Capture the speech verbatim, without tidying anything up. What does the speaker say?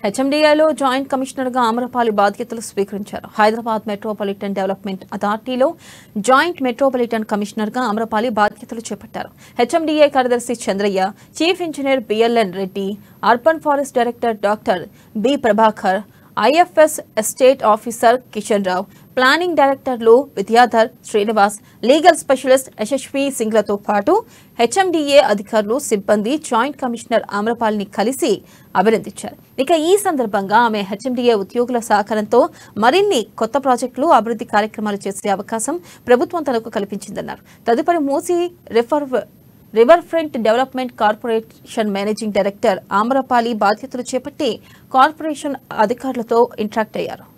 H M D A లో joint commissioner గా అమరపాలి బాధ్యతలు స్వీకరించారు. హైదరాబాద్ మెట్రోపాలిటన్ డెవలప్మెంట్ అథారిటీలో జాయింట్ మెట్రోపాలిటన్ కమిషనర్ గా అమరపాలి బాధ్యతలు చేపట్టారు. H M D A కార్యదర్శి Chandraiah, chief engineer B L N Reddy, urban forest director doctor B Prabhakar, I F S estate officer Kishan Rao, planning డైరెక్టర్లు విద్యాధర్, శ్రీనివాస్, లీగల్ స్పెషలిస్ట్ యశస్వి సింగ్లతో పాటు H M D A అధికారులు, సిబ్బంది జాయింట్ కమిషనర్ అమరపాలిని కలిసి అభినందించారు. ఇక ఈ సందర్భంగా ఆమె H M D A ఉద్యోగుల సహకారంతో మరిన్ని కొత్త ప్రాజెక్టులు, అభివృద్ధి కార్యక్రమాలు చేసే అవకాశం ప్రభుత్వం తనకు కల్పించిందన్నారు. తదుపరి మూసి రిఫర్ river front development corporation managing director Amrapali బాధ్యతలు చేపట్టి కార్పొరేషన్ అధికారులతో ఇంటరాక్ట్ అయ్యారు.